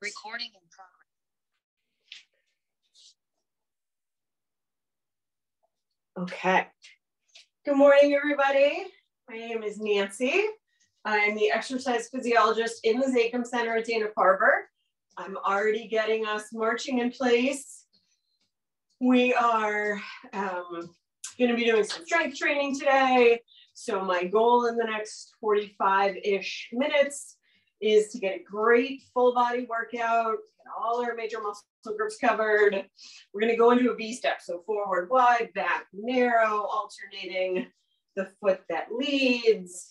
Recording in progress. Okay. Good morning, everybody. My name is Nancy. I'm the exercise physiologist in the Zakim Center at Dana-Farber. I'm already getting us marching in place. We are going to be doing some strength training today. So my goal in the next 45-ish minutes is to get a great full body workout, get all our major muscle groups covered. We're going to go into a V step. So forward wide, back narrow, alternating the foot that leads.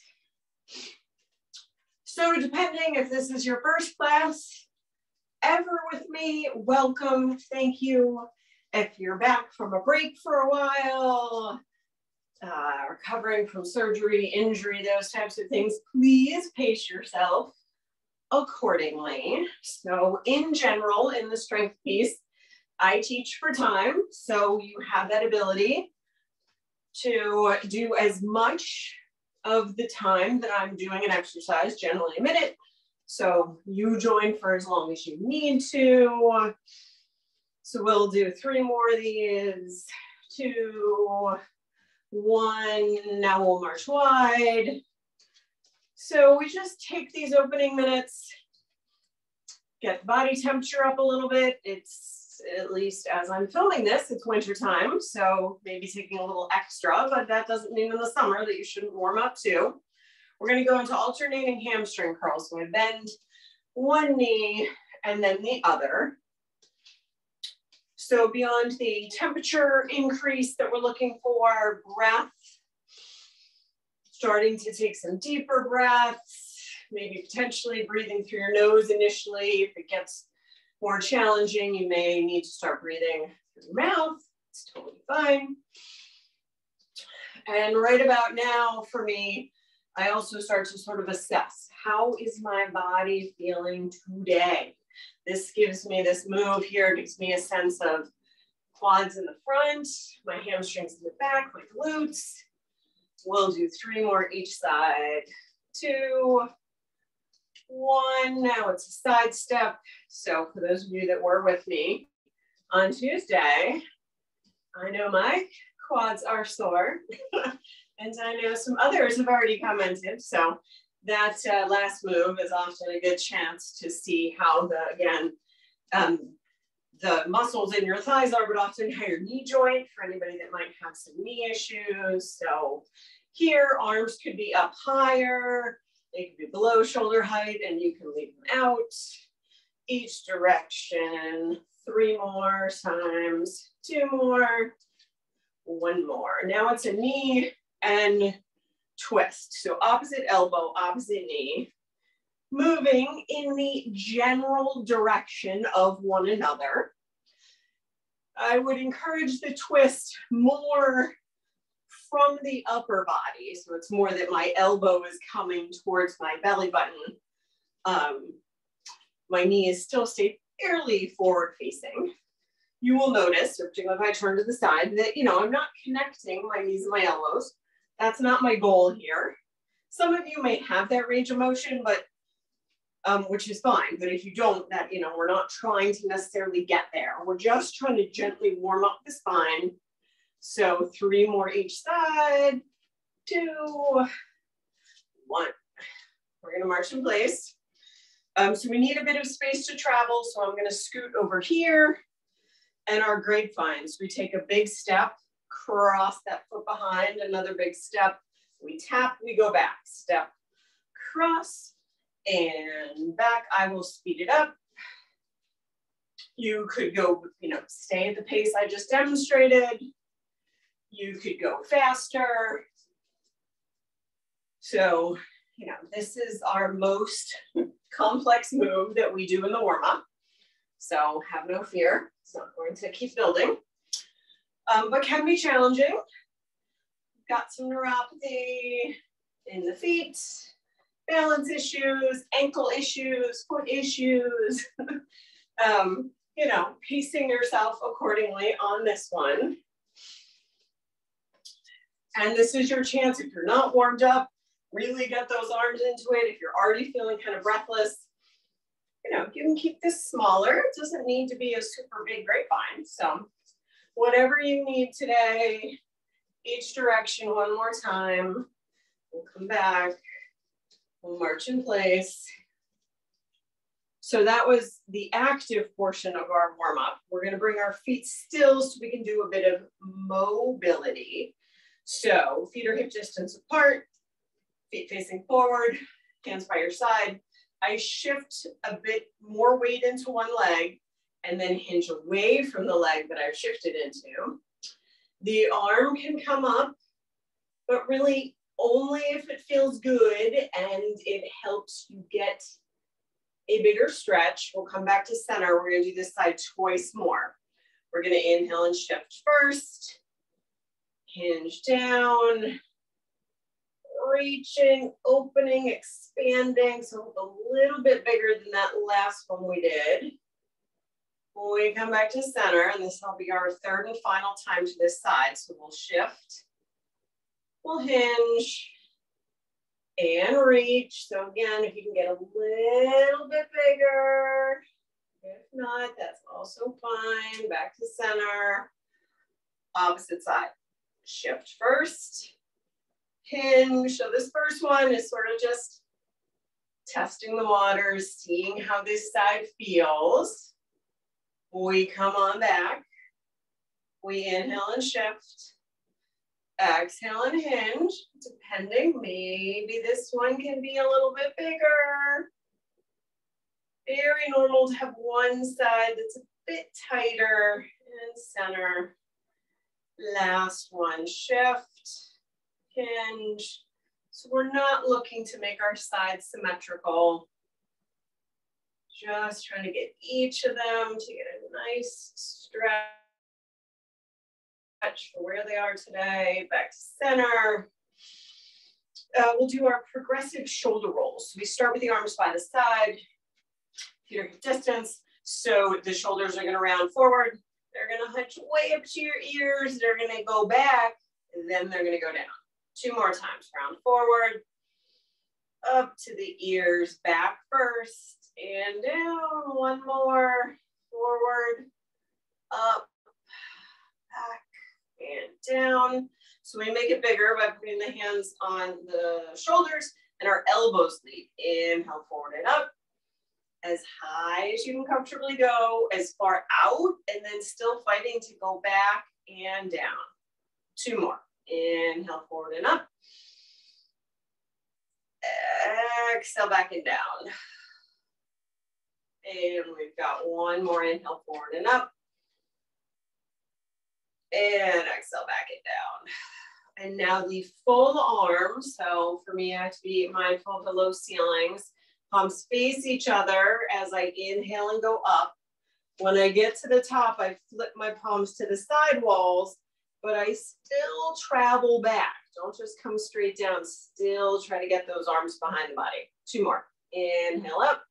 So depending if this is your first class ever with me, welcome, thank you. If you're back from a break for a while, recovering from surgery, injury, those types of things, please pace yourself accordingly. So in general, in the strength piece, I teach for time. So you have that ability to do as much of the time that I'm doing an exercise, generally a minute. So you join for as long as you need to. So we'll do 3 more of these, 2, 1, now we'll march wide. So we just take these opening minutes, get the body temperature up a little bit. It's, at least as I'm filming this, it's winter time, so maybe taking a little extra, but that doesn't mean in the summer that you shouldn't warm up too. We're gonna go into alternating hamstring curls. So I bend one knee and then the other. So beyond the temperature increase that we're looking for, breath, starting to take some deeper breaths, maybe potentially breathing through your nose initially. If it gets more challenging, you may need to start breathing through your mouth. It's totally fine. And right about now, for me, I also start to sort of assess, how is my body feeling today? This gives me, this move here gives me a sense of quads in the front, my hamstrings in the back, my glutes. We'll do 3 more each side. 2, 1, now it's a side step. So for those of you that were with me on Tuesday, I know my quads are sore and I know some others have already commented. So that last move is often a good chance to see how the muscles in your thighs are, but often how your knee joint for anybody that might have some knee issues. So here, arms could be up higher, they could be below shoulder height, and you can leave them out. Each direction, 3 more times, 2 more, 1 more. Now it's a knee and twist. So opposite elbow, opposite knee, moving in the general direction of one another. I would encourage the twist more from the upper body. So it's more that my elbow is coming towards my belly button. My knees still stay fairly forward facing. You will notice, particularly if I turn to the side, that, you know, I'm not connecting my knees and my elbows. That's not my goal here. Some of you may have that range of motion, but which is fine. But if you don't, that, you know, we're not trying to necessarily get there. We're just trying to gently warm up the spine. So 3 more each side, 2, 1. We're gonna march in place. So we need a bit of space to travel. So I'm gonna scoot over here and our grapevines. We take a big step, cross that foot behind, another big step. We tap, we go back, step, cross, and back. I will speed it up. You could go, you know, stay at the pace I just demonstrated. You could go faster. So, you know, this is our most complex move that we do in the warm-up. So have no fear, it's not going to keep building, but can be challenging. Got some neuropathy in the feet, balance issues, ankle issues, foot issues. You know, pacing yourself accordingly on this one. And this is your chance, if you're not warmed up, really get those arms into it. If you're already feeling kind of breathless, you know, you can keep this smaller. It doesn't need to be a super big grapevine. So whatever you need today, each direction one more time. We'll come back, we'll march in place. So that was the active portion of our warm up. We're gonna bring our feet still so we can do a bit of mobility. So feet are hip distance apart, feet facing forward, hands by your side. I shift a bit more weight into one leg and then hinge away from the leg that I've shifted into. The arm can come up, but really only if it feels good and it helps you get a bigger stretch. We'll come back to center. We're gonna do this side twice more. We're gonna inhale and shift first. Hinge down. Reaching, opening, expanding, so a little bit bigger than that last one we did. When we come back to center, and this will be our third and final time to this side, so we'll shift, we'll hinge, and reach. So again, if you can get a little bit bigger, if not, that's also fine. Back to center, opposite side. Shift first. Hinge. So this first one is sort of just testing the waters, seeing how this side feels. We come on back. We inhale and shift. Exhale and hinge. Depending, maybe this one can be a little bit bigger. Very normal to have one side that's a bit tighter and center. Last one, shift. Hinge. So we're not looking to make our sides symmetrical. Just trying to get each of them to get a nice stretch for where they are today. Back to center. We'll do our progressive shoulder rolls. So we start with the arms by the side, feet are hip distance. So the shoulders are going to round forward. They're going to hunch way up to your ears. They're going to go back, and then they're going to go down. 2 more times, round forward, up to the ears, back first, and down. 1 more, forward, up, back, and down. So we make it bigger by putting the hands on the shoulders and our elbows lead. Inhale, forward and up, as high as you can comfortably go, as far out, and then still fighting to go back and down. 2 more. Inhale, forward and up. Exhale, back and down. And we've got 1 more. Inhale, forward and up. And exhale, back and down. And now the full arm. So for me, I have to be mindful of the low ceilings. Palms face each other as I inhale and go up. When I get to the top, I flip my palms to the side walls, but I still travel back. Don't just come straight down. Still try to get those arms behind the body. 2 more. Inhale up.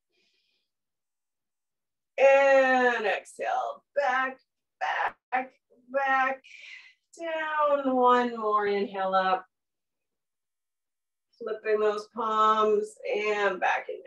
And exhale. Back, back, back. Down. 1 more. Inhale up. Flipping those palms and back and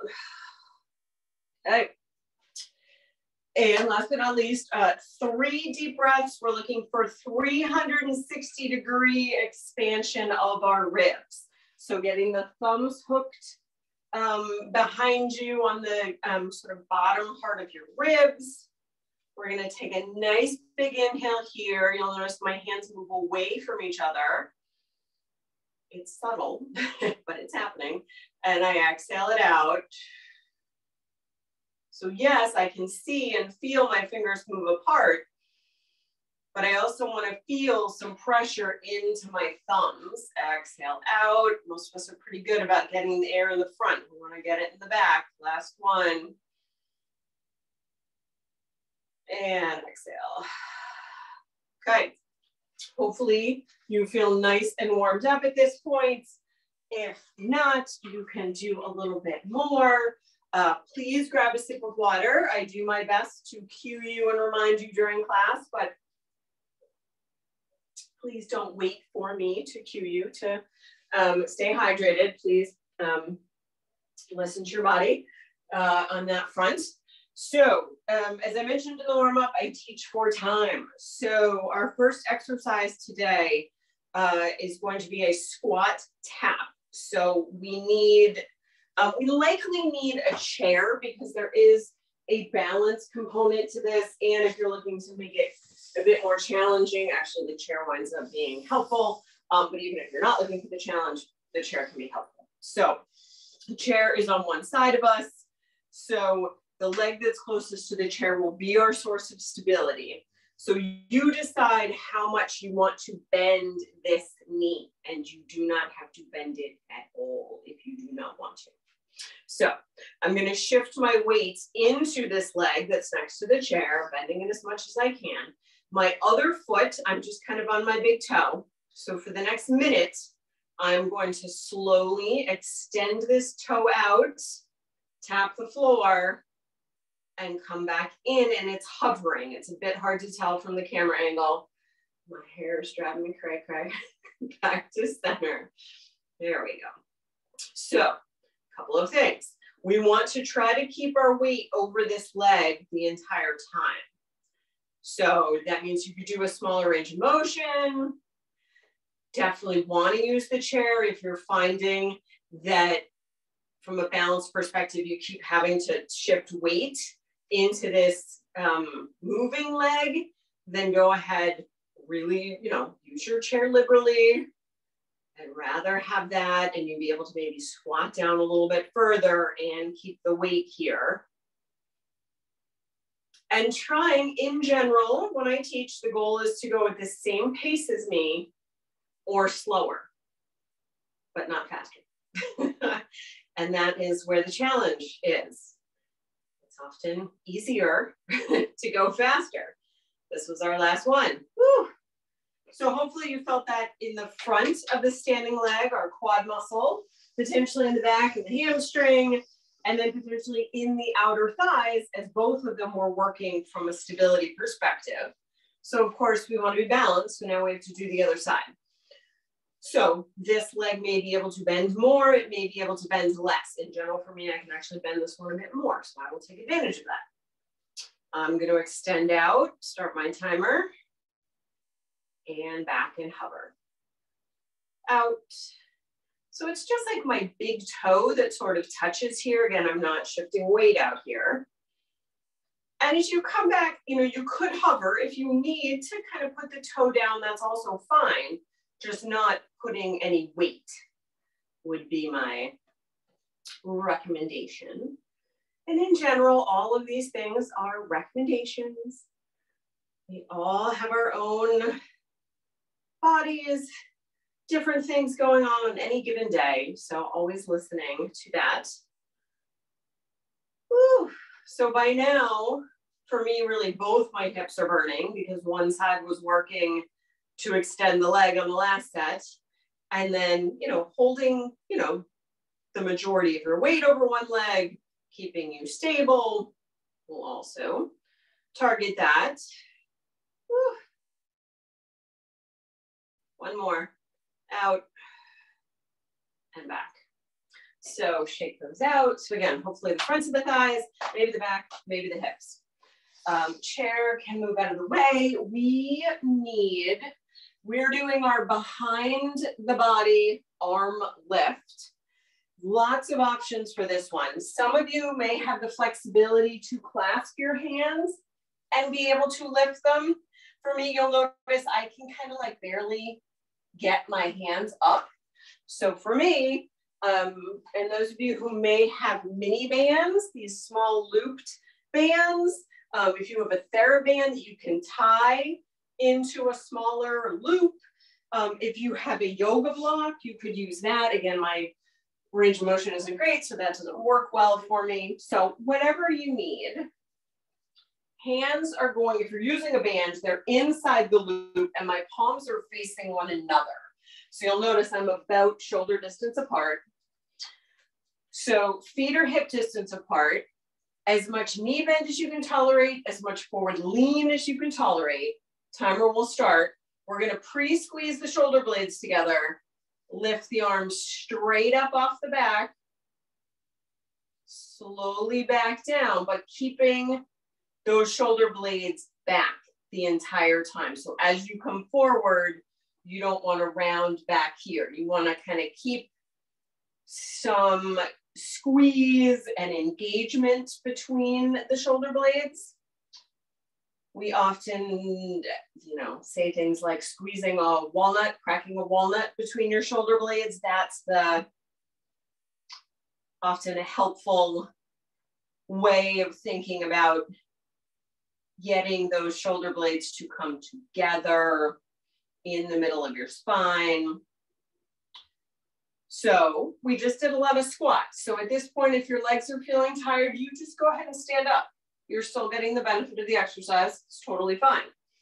down. Okay. And last but not least, 3 deep breaths. We're looking for 360-degree expansion of our ribs. So getting the thumbs hooked behind you on the sort of bottom part of your ribs. We're gonna take a nice big inhale here. You'll notice my hands move away from each other. It's subtle, but it's happening. And I exhale it out. So yes, I can see and feel my fingers move apart, but I also want to feel some pressure into my thumbs. Exhale out. Most of us are pretty good about getting the air in the front. We want to get it in the back. Last one. And exhale. Okay. Hopefully you feel nice and warmed up at this point. If not, you can do a little bit more. Please grab a sip of water. I do my best to cue you and remind you during class, but please don't wait for me to cue you to stay hydrated. Please listen to your body. on that front. So as I mentioned in the warm-up, I teach 4 times. So our first exercise today is going to be a squat tap. So we likely need a chair because there is a balance component to this. And if you're looking to make it a bit more challenging, actually the chair winds up being helpful. But even if you're not looking for the challenge, the chair can be helpful. So the chair is on one side of us. So the leg that's closest to the chair will be our source of stability. So you decide how much you want to bend this knee, and you do not have to bend it at all if you do not want to. So I'm going to shift my weight into this leg that's next to the chair, bending it as much as I can. My other foot, I'm just kind of on my big toe. So for the next minute, I'm going to slowly extend this toe out, tap the floor, and come back in, and it's hovering. It's a bit hard to tell from the camera angle. My hair is driving me cray-cray. Back to center. There we go. So a couple of things. We want to try to keep our weight over this leg the entire time. So that means you could do a smaller range of motion. Definitely want to use the chair if you're finding that from a balance perspective, you keep having to shift weight into this moving leg, then go ahead, really, use your chair liberally. I'd rather have that, and you'll be able to maybe squat down a little bit further and keep the weight here. And trying in general, when I teach, the goal is to go at the same pace as me or slower, but not faster. And that is where the challenge is. It's often easier to go faster. This was our last one. Woo. So hopefully you felt that in the front of the standing leg, our quad muscle, potentially in the back and the hamstring, and then potentially in the outer thighs, as both of them were working from a stability perspective. So of course we want to be balanced, so now we have to do the other side. So this leg may be able to bend more, it may be able to bend less. In general, for me, I can actually bend this one a bit more, so I will take advantage of that. I'm going to extend out, start my timer, and back and hover. Out. So it's just like my big toe that sort of touches here. Again, I'm not shifting weight out here. And as you come back, you could hover. If you need to kind of put the toe down, that's also fine. Just not putting any weight would be my recommendation. And in general, all of these things are recommendations. We all have our own bodies, different things going on any given day. So always listening to that. Whew. So by now, for me, really both my hips are burning because one side was working to extend the leg on the last set. And then, holding, the majority of your weight over one leg, keeping you stable. We'll also target that. Whew. One more, out and back. So shake those out. So again, hopefully the fronts of the thighs, maybe the back, maybe the hips. Chair can move out of the way. We're doing our behind the body arm lift. Lots of options for this one. Some of you may have the flexibility to clasp your hands and be able to lift them. For me, you'll notice I can kind of like barely get my hands up. So for me, and those of you who may have mini bands, these small looped bands, if you have a TheraBand that you can tie into a smaller loop, if you have a yoga block, you could use that. Again, my range of motion isn't great, so that doesn't work well for me. So whatever you need. Hands are going, if you're using a band, they're inside the loop and my palms are facing one another. So you'll notice I'm about shoulder distance apart. So feet are hip distance apart. As much knee bend as you can tolerate, as much forward lean as you can tolerate. Timer will start. We're going to pre-squeeze the shoulder blades together. Lift the arms straight up off the back. slowly back down, but keeping those shoulder blades back the entire time. So as you come forward, you don't want to round back here. You want to kind of keep some squeeze and engagement between the shoulder blades. We often, say things like squeezing a walnut, cracking a walnut between your shoulder blades. That's often a helpful way of thinking about getting those shoulder blades to come together in the middle of your spine. So we just did a lot of squats. So at this point, if your legs are feeling tired, you just go ahead and stand up. You're still getting the benefit of the exercise. It's totally fine.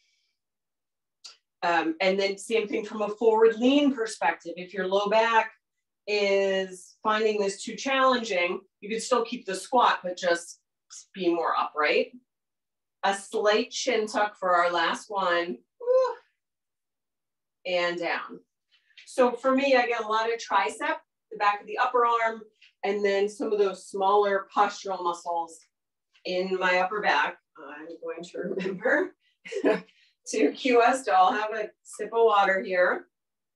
And then same thing from a forward lean perspective. If your low back is finding this too challenging, you can still keep the squat, but just be more upright. A slight chin tuck for our last one. Woo. And down. So for me, I get a lot of tricep, the back of the upper arm, and then some of those smaller postural muscles in my upper back. I'm going to remember to cue us to all have a sip of water here.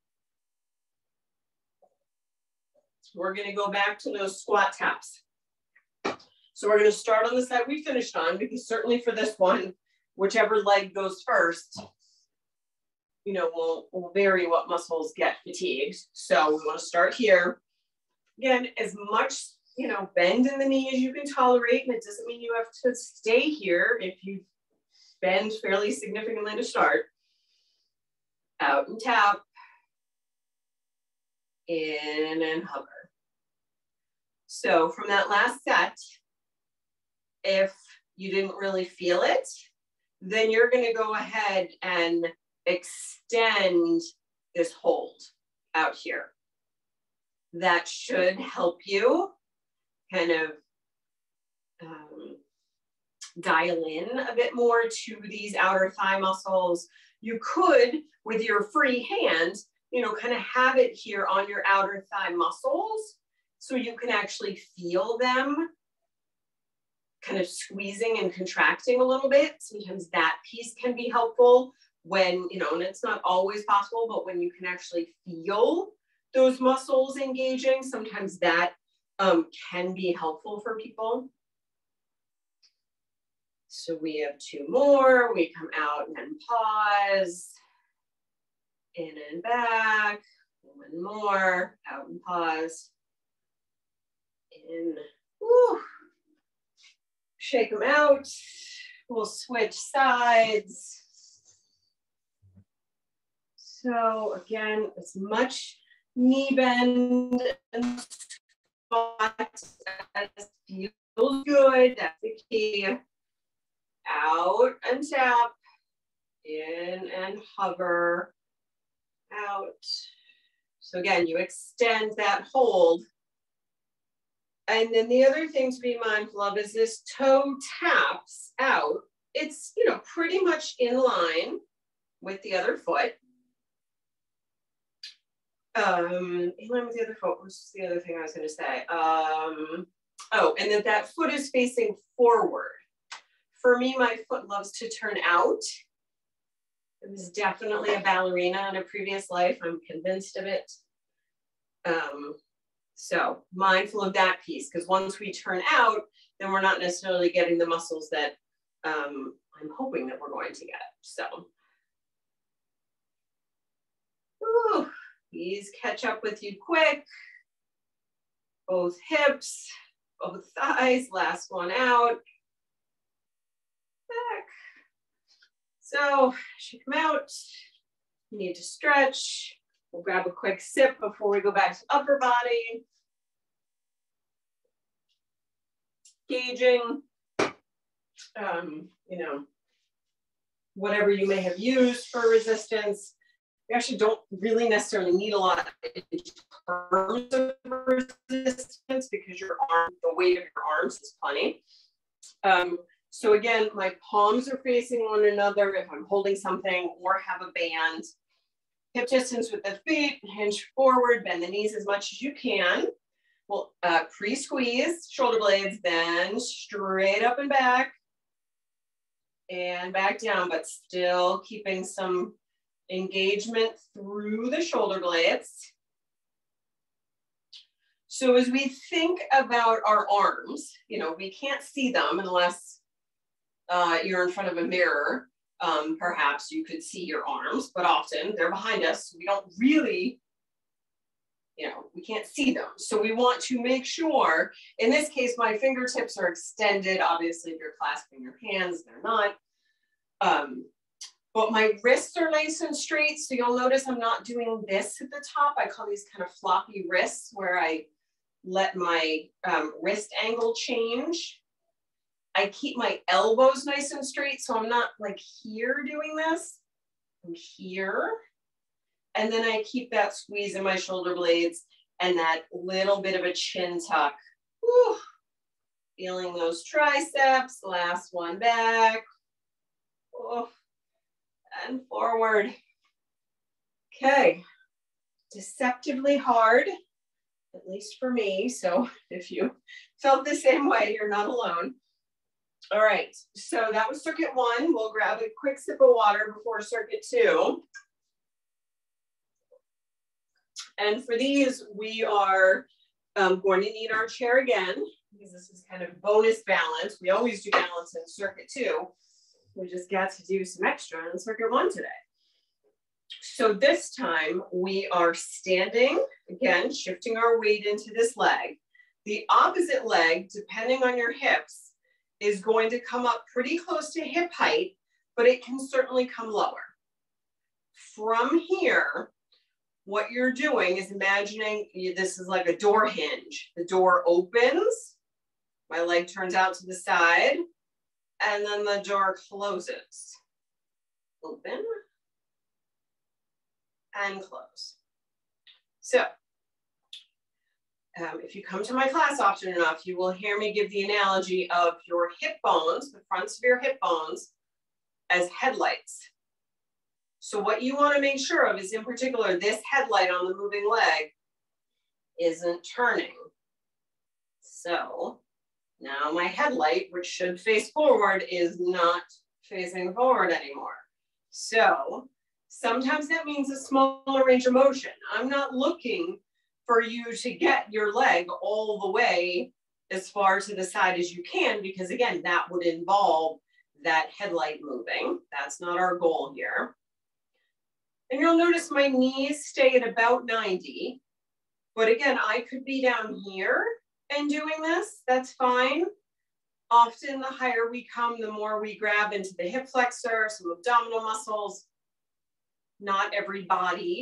We're going to go back to those squat taps. So we're going to start on the side we finished on, because certainly for this one, whichever leg goes first, will vary what muscles get fatigued. So we want to start here. Again, as much, bend in the knee as you can tolerate. And it doesn't mean you have to stay here if you bend fairly significantly to start. Out and tap. In and hover. So from that last set, if you didn't really feel it, then you're going to go ahead and extend this hold out here. That should help you kind of dial in a bit more to these outer thigh muscles. You could, with your free hand, kind of have it here on your outer thigh muscles, so you can actually feel them kind of squeezing and contracting a little bit. Sometimes that piece can be helpful when, and it's not always possible, but when you can actually feel those muscles engaging, sometimes that can be helpful for people. So we have two more. We come out and then pause. In and back. One more. Out and pause. In. Woo. Shake them out. We'll switch sides. So again, as much knee bend and squat as feels good. That's the key. Out and tap. In and hover. Out. So again, you extend that hold. And then the other thing to be mindful of is this toe taps out. It's, pretty much in line with the other foot. In line with the other foot, which is the other thing I was going to say. And that foot is facing forward. For me, my foot loves to turn out. I was definitely a ballerina in a previous life. I'm convinced of it. So mindful of that piece, because once we turn out, then we're not necessarily getting the muscles that I'm hoping that we're going to get. So, these catch up with you quick. Both hips, both thighs, last one out. Back. So, as you come out, you need to stretch. We'll grab a quick sip before we go back to upper body. Gauging, whatever you may have used for resistance. You actually don't really necessarily need a lot in terms of resistance, because your arm, the weight of your arms is plenty. So again, my palms are facing one another if I'm holding something or have a band. Hip distance with the feet, hinge forward, bend the knees as much as you can. We'll pre-squeeze shoulder blades, then straight up and back down, but still keeping some engagement through the shoulder blades. So as we think about our arms, you know, we can't see them unless you're in front of a mirror. Perhaps you could see your arms, but often they're behind us. So we don't really, you know, we can't see them. So we want to make sure, in this case, my fingertips are extended. Obviously, if you're clasping your hands, they're not. But my wrists are nice and straight. So you'll notice I'm not doing this at the top. I call these kind of floppy wrists, where I let my wrist angle change. I keep my elbows nice and straight. So I'm not like here doing this. I'm here. And then I keep that squeeze in my shoulder blades and that little bit of a chin tuck. Whew. Feeling those triceps. Last one back. Oh. And forward. Okay. Deceptively hard, at least for me. So if you felt the same way, you're not alone. All right. So that was circuit 1. We'll grab a quick sip of water before circuit 2. And for these, we are going to need our chair again, because this is kind of bonus balance. We always do balance in circuit 2. We just got to do some extra in circuit 1 today. So this time we are standing, again, shifting our weight into this leg. The opposite leg, depending on your hips, is going to come up pretty close to hip height, but it can certainly come lower. From here, what you're doing is imagining this is like a door hinge. The door opens, my leg turns out to the side, and then the door closes. Open and close. So if you come to my class often enough, you will hear me give the analogy of your hip bones, the fronts of your hip bones, as headlights. So what you want to make sure of is, in particular, this headlight on the moving leg isn't turning. So now my headlight, which should face forward, is not facing forward anymore. So sometimes that means a smaller range of motion. I'm not looking for you to get your leg all the way as far to the side as you can, because again, that would involve that headlight moving. That's not our goal here. And you'll notice my knees stay at about 90. But again, I could be down here and doing this, that's fine. Often the higher we come, the more we grab into the hip flexor, some abdominal muscles. Not everybody's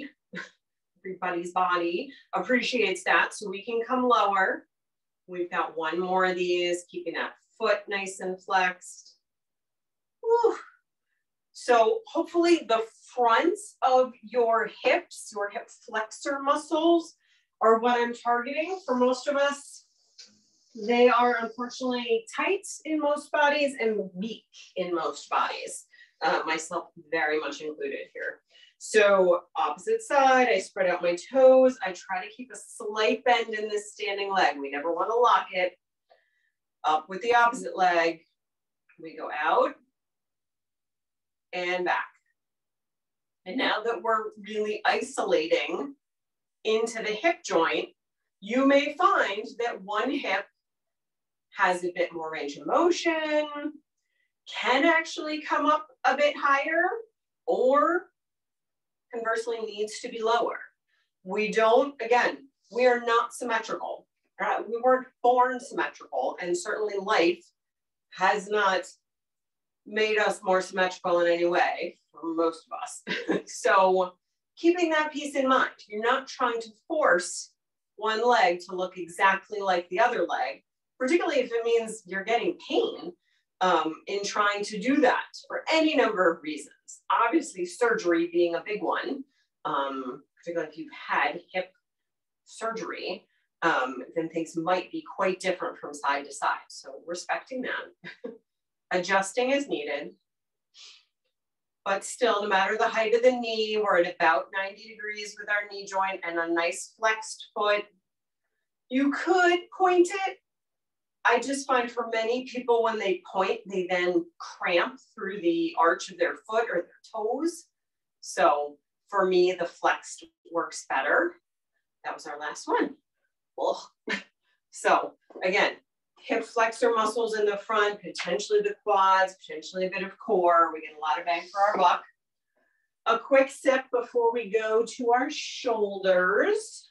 body appreciates that, so we can come lower. We've got one more of these, keeping that foot nice and flexed. Whew. So hopefully the fronts of your hips, your hip flexor muscles, are what I'm targeting. For most of us, they are unfortunately tight in most bodies and weak in most bodies, myself very much included here. So opposite side, I spread out my toes. I try to keep a slight bend in this standing leg. We never want to lock it. Up with the opposite leg. We go out and back. And now that we're really isolating into the hip joint, you may find that one hip has a bit more range of motion, can actually come up a bit higher, or conversely needs to be lower. We don't, again, we are not symmetrical. We weren't born symmetrical, and certainly life has not made us more symmetrical in any way for most of us. So keeping that piece in mind, you're not trying to force one leg to look exactly like the other leg, particularly if it means you're getting pain in trying to do that for any number of reasons. Obviously, surgery being a big one, particularly if you've had hip surgery, then things might be quite different from side to side. So respecting that. Adjusting as needed. But still, no matter the height of the knee, we're at about 90 degrees with our knee joint and a nice flexed foot. You could point it. I just find for many people when they point, they then cramp through the arch of their foot or their toes. So for me, the flexed works better. That was our last one. Ugh. So again, hip flexor muscles in the front, potentially the quads, potentially a bit of core. We get a lot of bang for our buck. A quick sip before we go to our shoulders.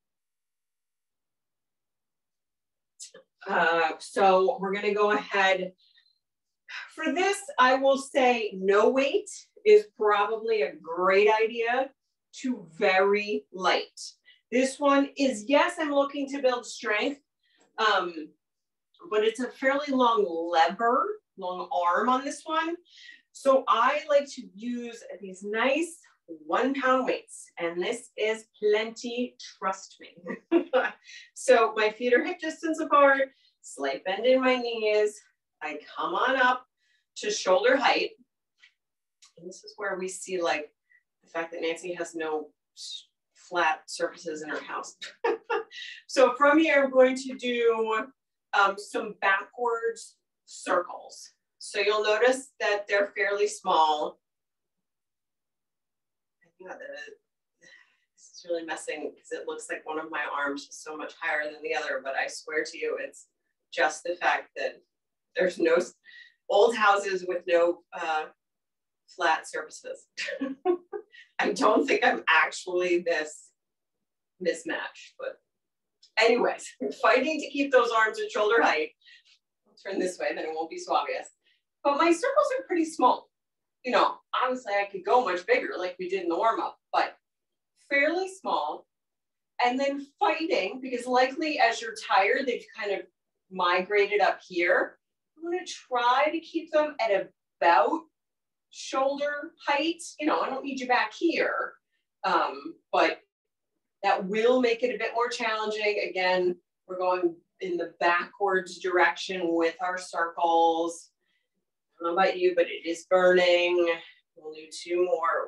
So we're going to go ahead. For this, I will say no weight is probably a great idea to very light. This one is, yes, I'm looking to build strength, but it's a fairly long long arm on this one. So I like to use these nice 1 pound weights, and this is plenty, trust me. So my feet are hip distance apart, slight bend in my knees. I come on up to shoulder height. And this is where we see like the fact that Nancy has no flat surfaces in her house. So from here, I'm going to do some backwards circles. So you'll notice that they're fairly small. Yeah, this is really messing because it looks like one of my arms is so much higher than the other, but I swear to you, it's just the fact that there's no old houses with no flat surfaces. I don't think I'm actually this mismatched, but anyways, I'm fighting to keep those arms at shoulder height. I'll turn this way, then it won't be so obvious. But my circles are pretty small. You know, obviously I could go much bigger like we did in the warm-up, but fairly small. And then fighting, because likely as you're tired, they've kind of migrated up here. I'm going to try to keep them at about shoulder height. You know, I don't need you back here, but that will make it a bit more challenging. Again, we're going in the backwards direction with our circles. I don't know about you, but it is burning. We'll do 2 more.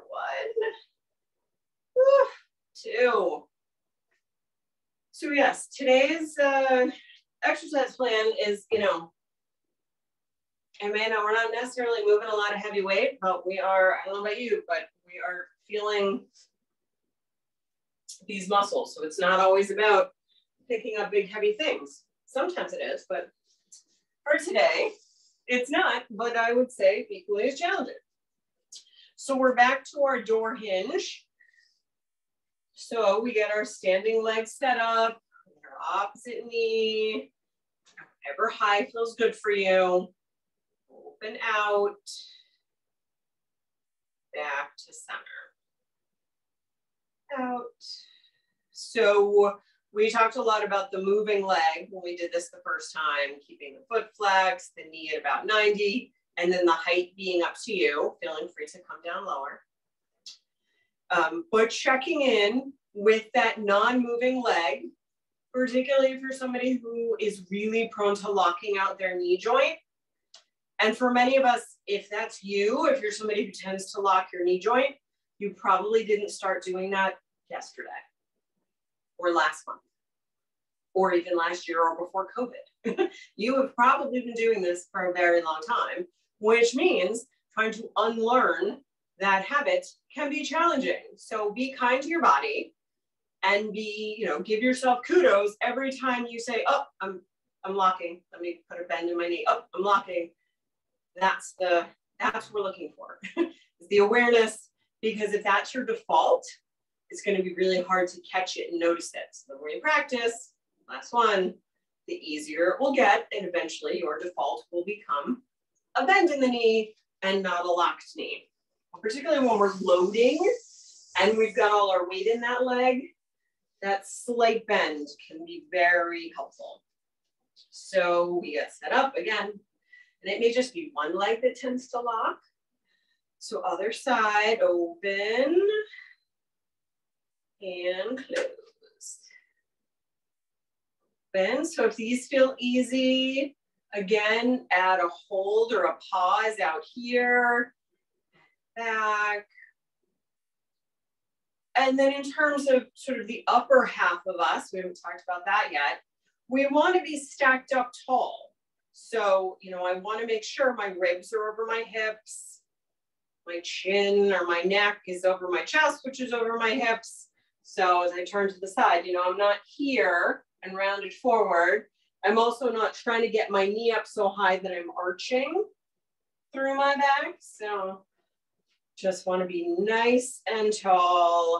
1, 2. So yes, today's exercise plan is, you know, and man, we're not necessarily moving a lot of heavy weight, but we are, I don't know about you, but we are feeling these muscles. So it's not always about picking up big, heavy things. Sometimes it is, but for today, it's not, but I would say equally as challenging. So we're back to our door hinge. So we get our standing legs set up, our opposite knee, whatever high feels good for you. Open out, back to center. Out. So we talked a lot about the moving leg when we did this the first time, keeping the foot flexed, the knee at about 90, and then the height being up to you, feeling free to come down lower. But checking in with that non-moving leg, particularly if you're somebody who is really prone to locking out their knee joint. And for many of us, if that's you, if you're somebody who tends to lock your knee joint, you probably didn't start doing that yesterday or last month or even last year or before COVID. You have probably been doing this for a very long time, which means trying to unlearn that habit can be challenging. So be kind to your body and be, you know, give yourself kudos every time you say, oh, I'm locking. Let me put a bend in my knee. Oh, I'm locking. That's what we're looking for. Is the awareness, because if that's your default, it's going to be really hard to catch it and notice it. So the more you practice, last one, the easier it will get, and eventually your default will become a bend in the knee and not a locked knee. Particularly when we're loading and we've got all our weight in that leg, that slight bend can be very helpful. So we get set up again, and it may just be one leg that tends to lock. So other side, open and close. Open. So if these feel easy, again, add a hold or a pause out here, back. And then in terms of sort of the upper half of us, we haven't talked about that yet, we want to be stacked up tall. So, you know, I want to make sure my ribs are over my hips, my chin or my neck is over my chest, which is over my hips. So as I turn to the side, you know, I'm not here and rounded forward. I'm also not trying to get my knee up so high that I'm arching through my back. So just want to be nice and tall.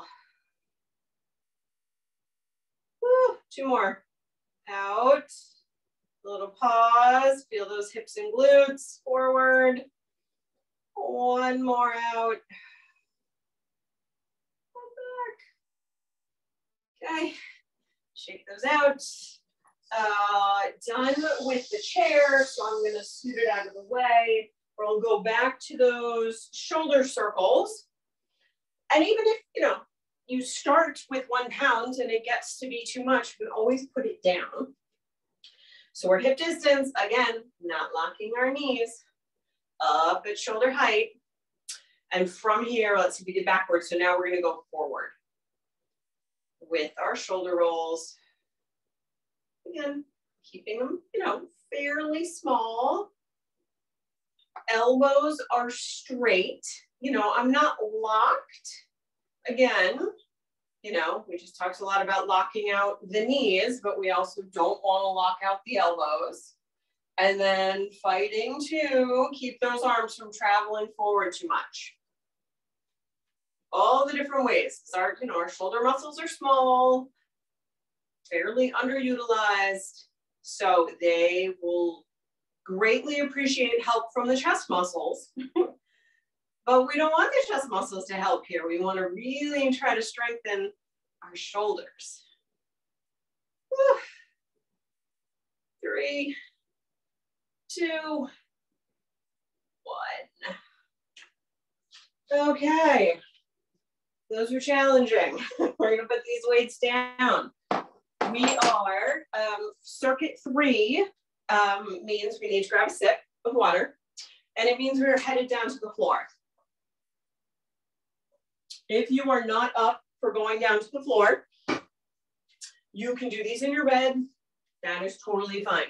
Woo, 2 more. Out. A little pause. Feel those hips and glutes. Forward. 1 more out. Back. Okay. Shake those out. Done with the chair. So I'm going to scoot it out of the way. We'll go back to those shoulder circles. And even if, you know, you start with 1 pound and it gets to be too much, you can always put it down. So we're hip distance, again, not locking our knees, up at shoulder height. And from here, let's see if we did backwards. So now we're gonna go forward with our shoulder rolls. Again, keeping them, you know, fairly small. Elbows are straight. You know, I'm not locked. Again, you know, we just talked a lot about locking out the knees, but we also don't want to lock out the elbows. And then fighting to keep those arms from traveling forward too much. All the different ways. Our, you know, our shoulder muscles are small, fairly underutilized, so they will greatly appreciate help from the chest muscles. But we don't want the chest muscles to help here. We want to really try to strengthen our shoulders. 3, 2, 1. Okay. Those are challenging. We're going to put these weights down. We are, circuit 3 means we need to grab a sip of water, and it means we're headed down to the floor. If you are not up for going down to the floor, you can do these in your bed. That is totally fine.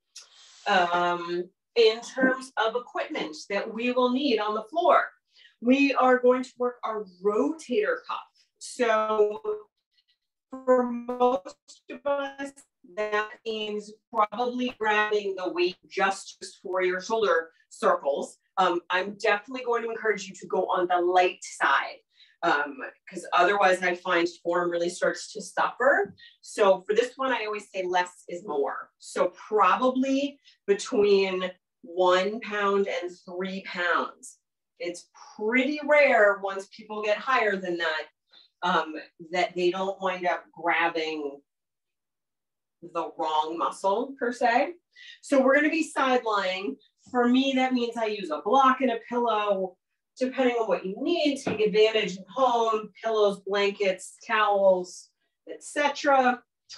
In terms of equipment that we will need on the floor, we are going to work our rotator cuff. So for most of us, that means probably grabbing the weight just for your shoulder circles. I'm definitely going to encourage you to go on the light side, because otherwise I find form really starts to suffer. So for this one, I always say less is more. So probably between 1 pound and 3 pounds. It's pretty rare once people get higher than that, that they don't wind up grabbing the wrong muscle per se. So we're going to be side lying. For me, that means I use a block and a pillow, depending on what you need. Take advantage at home, pillows, blankets, towels, etc.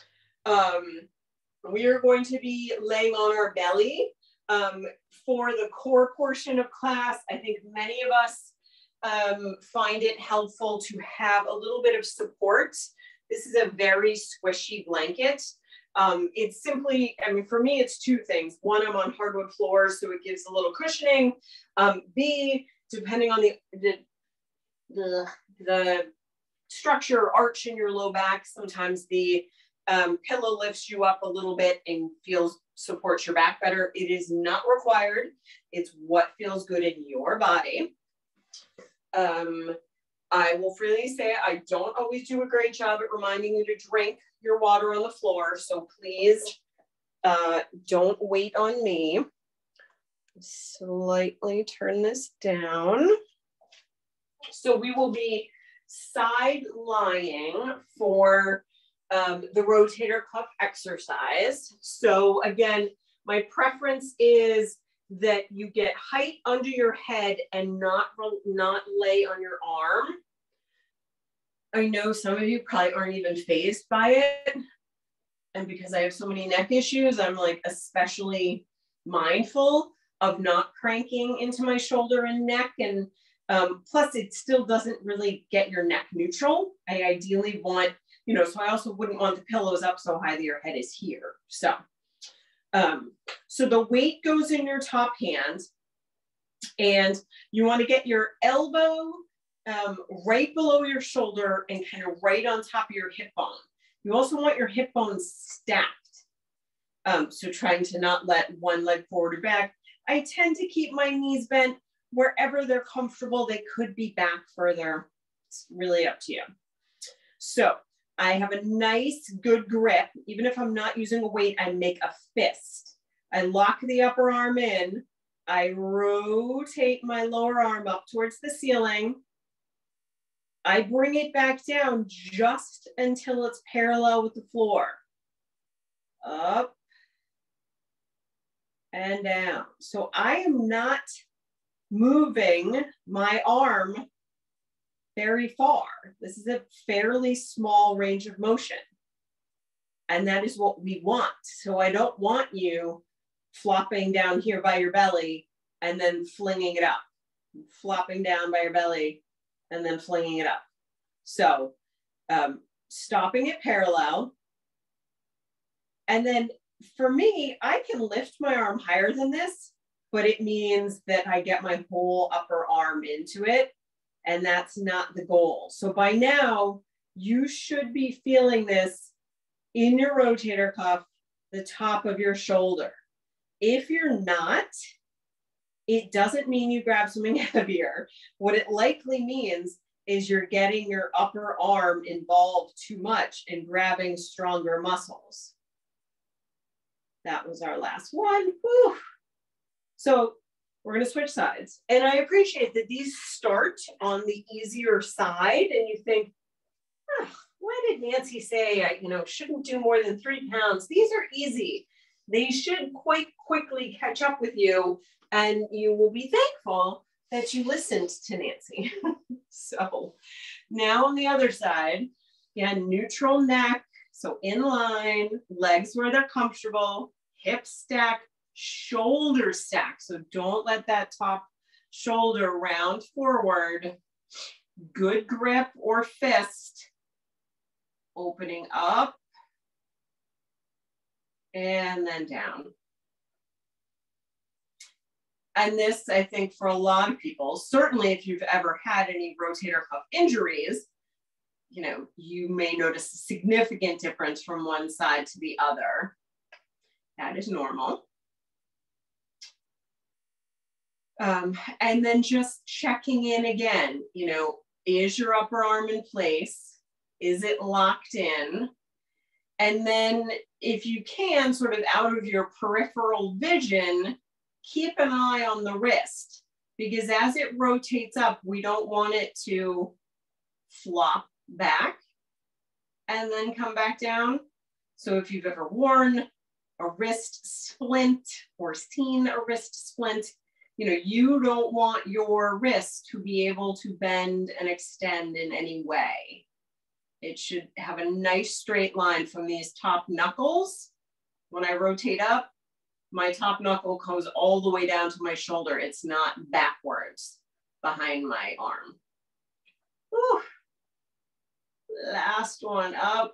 We are going to be laying on our belly. For the core portion of class, I think many of us find it helpful to have a little bit of support. This is a very squishy blanket. It's simply, I mean, for me, it's 2 things. 1, I'm on hardwood floors, so it gives a little cushioning. B, depending on the structure, arch in your low back, sometimes the pillow lifts you up a little bit and supports your back better. It is not required. It's what feels good in your body. I will freely say I don't always do a great job at reminding you to drink your water on the floor. So please don't wait on me. Slightly turn this down. So we will be side lying for the rotator cuff exercise. So again, my preference is that you get height under your head and not lay on your arm. I know some of you probably aren't even fazed by it. And because I have so many neck issues, I'm like especially mindful of not cranking into my shoulder and neck and Plus it still doesn't really get your neck neutral. I ideally want, you know, so I also wouldn't want the pillows up so high that your head is here. So, so the weight goes in your top hand, and you want to get your elbow right below your shoulder and kind of right on top of your hip bone. You also want your hip bones stacked. So trying to not let one leg forward or back. I tend to keep my knees bent wherever they're comfortable. They could be back further. It's really up to you. So I have a nice, good grip. Even if I'm not using a weight, I make a fist. I lock the upper arm in. I rotate my lower arm up towards the ceiling. I bring it back down just until it's parallel with the floor. Up and down. So I am not moving my arm very far. This is a fairly small range of motion. And that is what we want. So I don't want you flopping down here by your belly and then flinging it up, flopping down by your belly and then flinging it up. So stopping it parallel. And then for me, I can lift my arm higher than this, but it means that I get my whole upper arm into it. And that's not the goal. So by now, you should be feeling this in your rotator cuff, the top of your shoulder. If you're not, it doesn't mean you grab something heavier. What it likely means is you're getting your upper arm involved too much and grabbing stronger muscles. That was our last one. Whew. So we're going to switch sides. And I appreciate that these start on the easier side. And you think, oh, why did Nancy say I shouldn't do more than 3 pounds? These are easy. They should quite quickly catch up with you. And you will be thankful that you listened to Nancy. So now on the other side, again, neutral neck. So in line, legs where they're comfortable, hips stack, shoulder stack. So don't let that top shoulder round forward. Good grip or fist. Opening up and then down. And this, I think, for a lot of people, certainly if you've ever had any rotator cuff injuries, you may notice a significant difference from one side to the other. That is normal. And then just checking in again, is your upper arm in place? Is it locked in? And then if you can, sort of out of your peripheral vision, keep an eye on the wrist, because as it rotates up, we don't want it to flop back and then come back down. So if you've ever worn a wrist splint or seen a wrist splint, you don't want your wrist to be able to bend and extend in any way. It should have a nice straight line from these top knuckles. When I rotate up, my top knuckle goes all the way down to my shoulder. It's not backwards behind my arm. Whew. Last one up.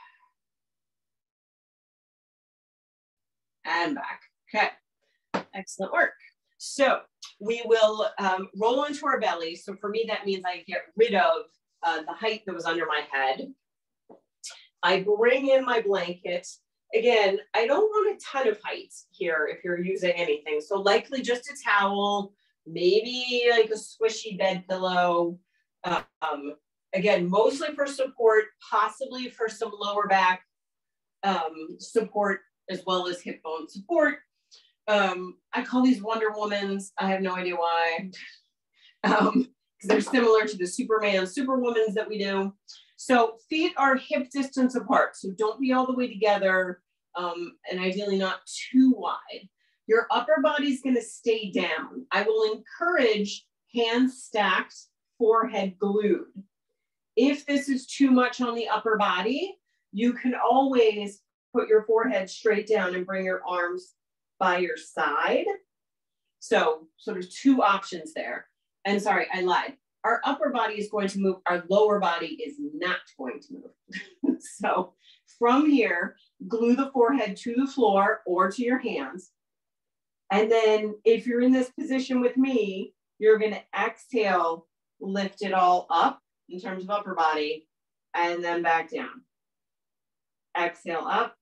And back. Okay, excellent work. So we will roll into our belly. So for me, that means I get rid of the height that was under my head. I bring in my blanket. Again, I don't want a ton of height here if you're using anything. So likely just a towel, maybe like a squishy bed pillow. Again, mostly for support, possibly for some lower back support, as well as hip bone support. I call these Wonder Womans. I have no idea why. Because they're similar to the Superman, Superwomans that we do. So feet are hip distance apart. So don't be all the way together, and ideally not too wide. Your upper body's gonna stay down. I will encourage hands stacked, forehead glued. If this is too much on the upper body, you can always put your forehead straight down and bring your arms by your side. So sort of 2 options there. And sorry, I lied. Our upper body is going to move. Our lower body is not going to move. So from here, glue the forehead to the floor or to your hands. And then if you're in this position with me, you're going to exhale, lift it all up in terms of upper body, and then back down. Exhale up.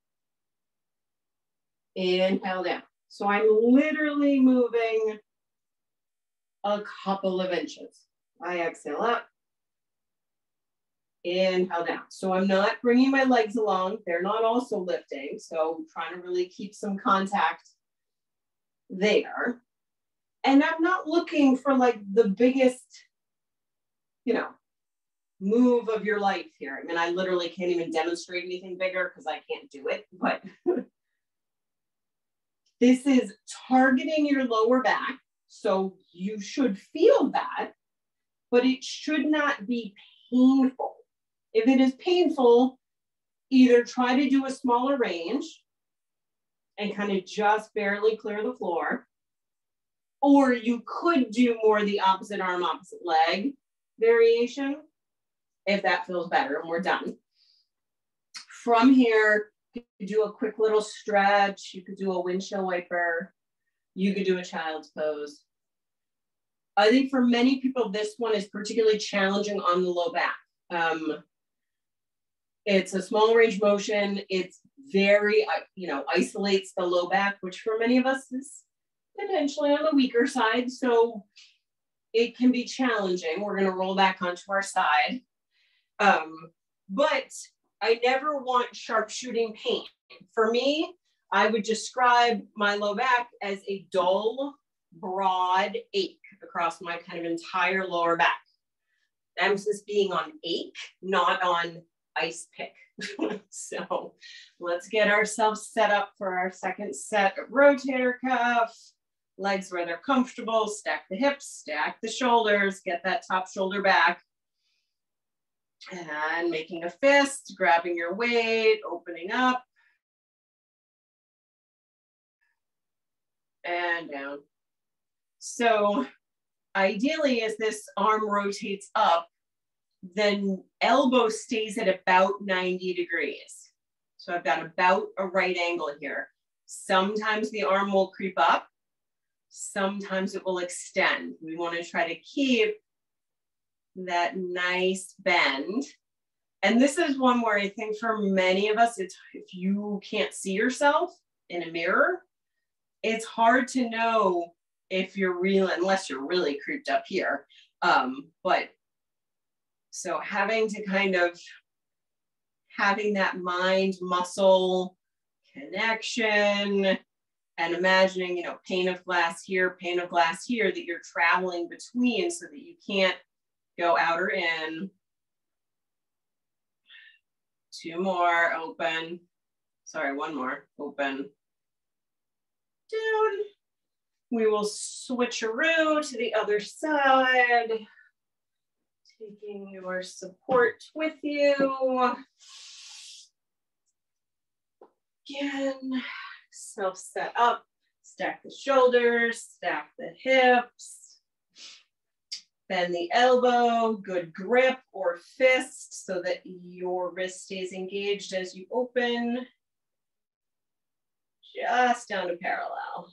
Inhale down. So I'm literally moving a couple of inches. I exhale up. Inhale down. So I'm not bringing my legs along. They're not also lifting. So I'm trying to really keep some contact there. And I'm not looking for like the biggest, you know, move of your life here. I mean, I literally can't even demonstrate anything bigger because I can't do it, but this is targeting your lower back. So you should feel that, but it should not be painful. If it is painful, either try to do a smaller range and kind of just barely clear the floor, or you could do more the opposite arm, opposite leg variation, if that feels better, and we're done. From here, you could do a quick little stretch. You could do a windshield wiper. You could do a child's pose. I think for many people, this one is particularly challenging on the low back. It's a small range motion. It's very, isolates the low back, which for many of us is potentially on the weaker side. So it can be challenging. We're going to roll back onto our side. But I never want sharpshooting pain. For me, I would describe my low back as a dull, broad ache across my kind of entire lower back. Emphasis being on ache, not on ice pick. So let's get ourselves set up for our second set of rotator cuff. Legs where they're comfortable, stack the hips, stack the shoulders, get that top shoulder back. And making a fist, grabbing your weight, opening up. And down. So ideally, as this arm rotates up, then elbow stays at about 90 degrees. So I've got about a right angle here. Sometimes the arm will creep up. Sometimes it will extend. We want to try to keep that nice bend. And this is one where I think for many of us, it's if you can't see yourself in a mirror, it's hard to know if you're real, unless you're really creeped up here. But so having that mind muscle connection and imagining, pane of glass here, that you're traveling between so that you can't go out or in. Two more, open. Sorry, one more, open. Down. We will switcheroo to the other side. Taking your support with you. Again, self set up, stack the shoulders, stack the hips, bend the elbow, good grip or fist so that your wrist stays engaged as you open, just down to parallel.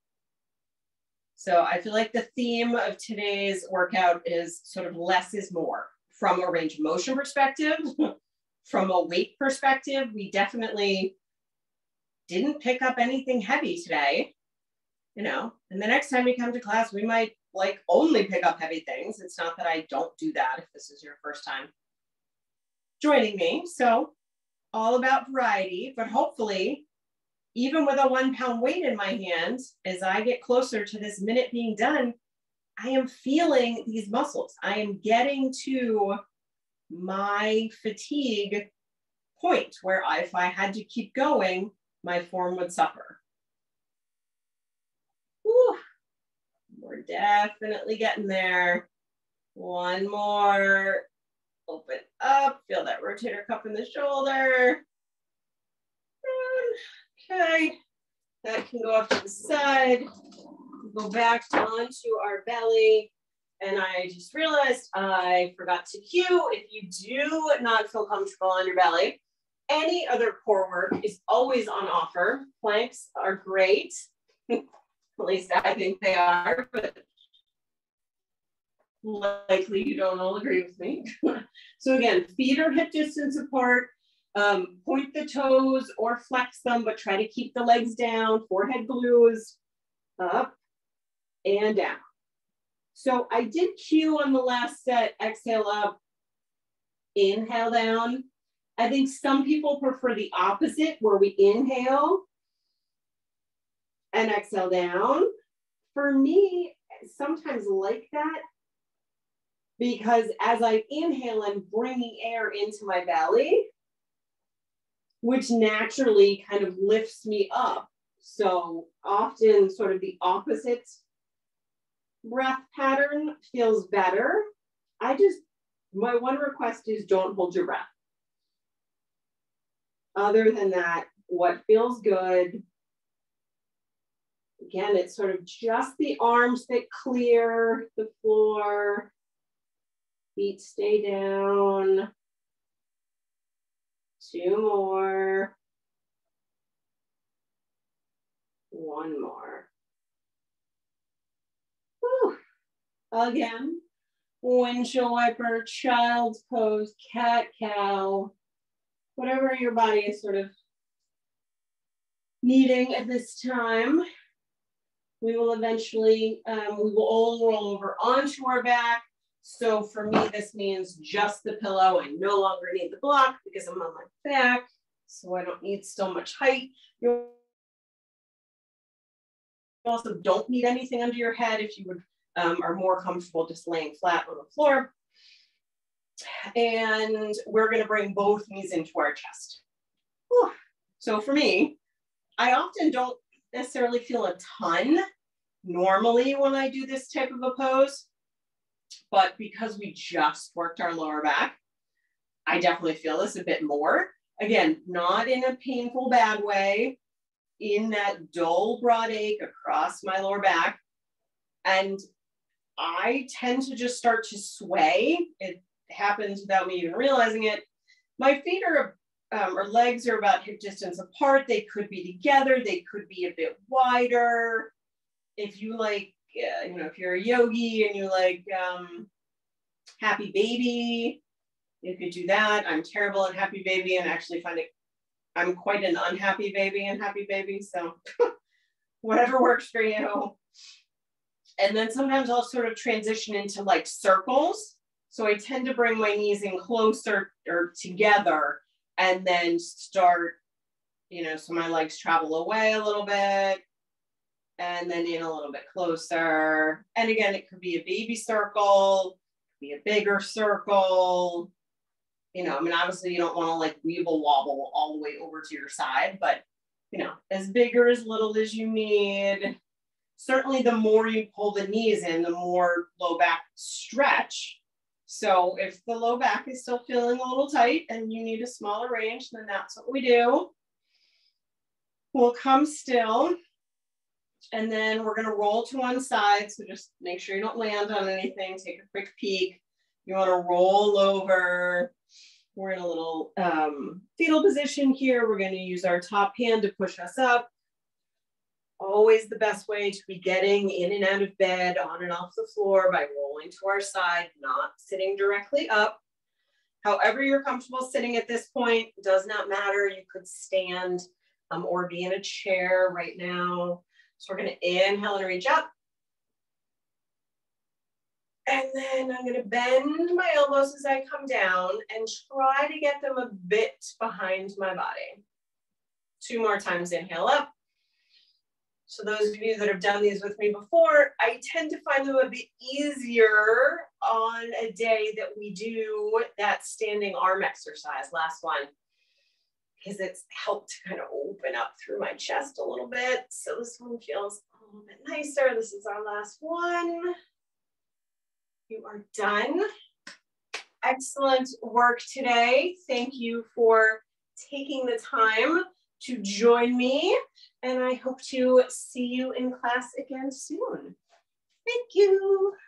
So I feel like the theme of today's workout is sort of less is more from a range of motion perspective, from a weight perspective. We definitely didn't pick up anything heavy today, and the next time we come to class, we might only pick up heavy things. It's not that I don't do that if this is your first time joining me. So all about variety, but hopefully even with a 1 pound weight in my hand, as I get closer to this minute being done, I am feeling these muscles. I am getting to my fatigue point where if I had to keep going, my form would suffer. Whew. We're definitely getting there. One more. Open up. Feel that rotator cuff in the shoulder. Okay. That can go off to the side. Go back onto our belly. And I just realized I forgot to cue, if you do not feel comfortable on your belly, any other core work is always on offer. Planks are great. At least I think they are, but likely you don't all agree with me. So again, feet are hip distance apart. Point the toes or flex them, but try to keep the legs down. Forehead glues, up and down. So I did cue on the last set, exhale up, inhale down. I think some people prefer the opposite, where we inhale and exhale down. For me, sometimes like that, because as I inhale, I'm bringing air into my belly, which naturally kind of lifts me up. So often sort of the opposite breath pattern feels better. My one request is don't hold your breath. Other than that, what feels good? Again, it's sort of just the arms that clear the floor. Feet stay down. 2 more. 1 more. Whew. Again, windshield wiper, child's pose, cat cow, whatever your body is sort of needing at this time. We will eventually, we will all roll over onto our back. So for me, this means just the pillow. I no longer need the block because I'm on my back. So I don't need so much height. You also don't need anything under your head if you would, are more comfortable just laying flat on the floor. And we're going to bring both knees into our chest. Whew. So for me, I often don't necessarily feel a ton normally when I do this type of a pose, but because we just worked our lower back, I definitely feel this a bit more. Again, not in a painful bad way, in that dull broad ache across my lower back. And I tend to just start to sway. It happens without me even realizing it. My feet are, or legs are about hip distance apart. They could be together. They could be a bit wider. If you like, you know, if you're a yogi and you like Happy Baby, you could do that. I'm terrible at Happy Baby and actually find it, I'm quite an unhappy baby in Happy Baby. So whatever works for you. And then sometimes I'll sort of transition into like circles. So I tend to bring my knees in closer or together and then start, you know, so my legs travel away a little bit and then in a little bit closer. And again, it could be a baby circle, be a bigger circle. You know, I mean, obviously you don't want to like weeble wobble all the way over to your side, but you know, as big or as little as you need. Certainly the more you pull the knees in, the more low back stretch. So if the low back is still feeling a little tight and you need a smaller range, then that's what we do. We'll come still. And then we're going to roll to one side. So just make sure you don't land on anything. Take a quick peek. You want to roll over. We're in a little fetal position here. We're going to use our top hand to push us up. Always the best way to be getting in and out of bed, on and off the floor by rolling to our side, not sitting directly up. However you're comfortable sitting at this point, does not matter. You could stand or be in a chair right now. So we're going to inhale and reach up. And then I'm going to bend my elbows as I come down and try to get them a bit behind my body. 2 more times, inhale up. So those of you that have done these with me before, I tend to find them a bit easier on a day that we do that standing arm exercise, last one, because it's helped to kind of open up through my chest a little bit. So this one feels a little bit nicer. This is our last one. You are done. Excellent work today. Thank you for taking the time to join me, and I hope to see you in class again soon. Thank you.